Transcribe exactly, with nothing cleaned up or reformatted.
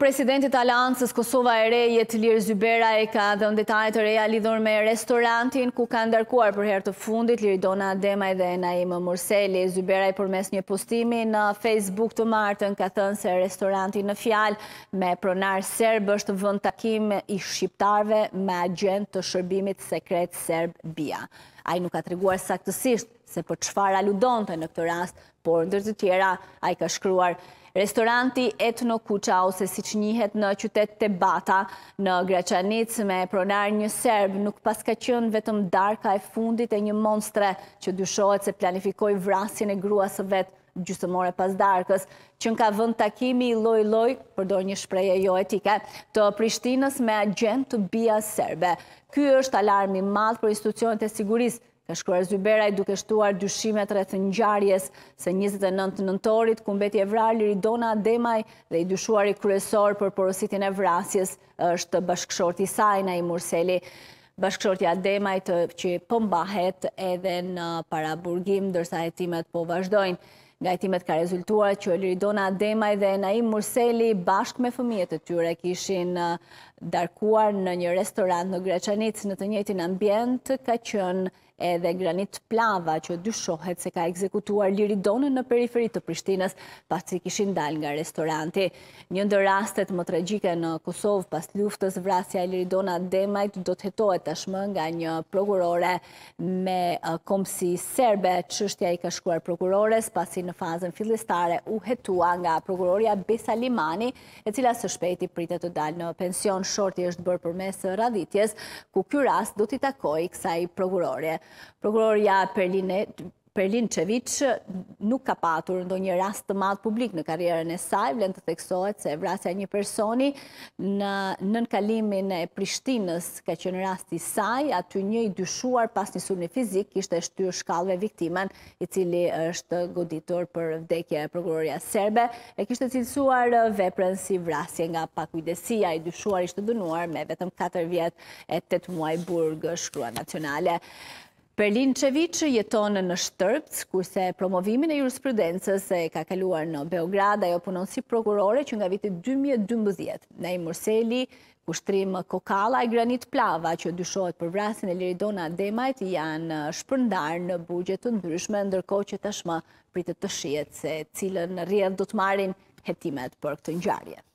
presidenti të Aleancës Kosova e Re, Jetëlir Zyberaj, ka dhënë detajet të reja lidhur me restorantin ku ka ndarkuar për herë të fundit Liridona dhe Naimi Murseli. Zyberaj përmes një postimi në Facebook të martën ka thënë se restoranti në fjalë me pronar serb është vendtakim i shqiptarëve me agjentë të shërbimit sekret serb B I A. Ai nuk ka treguar saktësisht se për çfarë aludonte në këtë rast, por ndër të tjera ai ka shkruar: Restoranti Etno Kuqa, ose siç njihet në qytet Tebata, në Graçanic, me pronar një serb, nuk pas ka qenë vetëm darka e fundit e një monstre që dyshohet se planifikoi vrasjen e gruas së vet gjysmore pas darkës, që ka vend takimi i lloj-lloj, përdor një shprehje jo etike, të Prishtinës me agent të B I A serbe. Ky është alarm i madh për institucionet e sigurisë, ka shkruar Zyberaj duke shtuar dyshimet rreth ngjarjes së njëzet e nëntë nëntorit, ku mbeti e vrarë Liridona dhe i dyshuari kryesor për porositin e vrasjes është bashkëshorti i saj, Naimi Murseli. Bashkëshortja Ademajt që po mbahet edhe në paraburgim, ndërsa hetimet po vazhdojnë. Nga hetimet ka rezultuar që Liridona Ademaj dhe Naimi Murseli bashkë me fëmijët e tyre kishin darkuar në një restorant në Graçanic. Në të njëjtin ambient ka qenë edhe Granit Plava, që dyshohet se ka ekzekutuar Liridonën në periferi të Prishtinës pasi kishin dalë nga restoranti. Një ndër rastet më tragjike në Kosovë pas luftës, vrasja e Liridona Ademajt do të hetohet tashmë nga një prokurore me komsi serbe. Çështja i ka shkuar prokurores pasi në fazën fillestare u hetua nga prokuroria Besalimani, e cila së shpejti pritet të dalë në pension. Shorti është bërë përmes radhitjes, ku ky rast do t'i takojë kësaj prokurore. Prokuroria Perlinčević nuk ka patur ndonjë rast të madh publik në karrierën e saj. Vlen të theksohet se vrasja e një personi në nënkalimin e Prishtinës ka qenë rasti i saj. Aty një i dyshuar pas një sulmi fizik kishte shtyr shkallëve viktimën, i cili është goditur për vdekje. Prokuroria serbe e kishte cilësuar veprën si vrasje nga pakujdesia. I dyshuar ishte dënuar me vetëm katër vjet e tetë muaj burg, shkruan Nacionale. Perlinčević jeton në Shtërpc, kurse promovimin e jurisprudencës e ka kaluar në Beograd. Ajo punon si prokurore që nga viti dy mijë e dymbëdhjetë. Naimi Murseli, kushtrim Kokalla e Granit Plava, që dyshohet për vrasjen e Liridona Ademajt, janë shpërndarë në burgje të ndryshme, ndërkohë që tashmë pritet të shihet se cilën rrjedhë do të marrin hetimet për këtë ngjarje.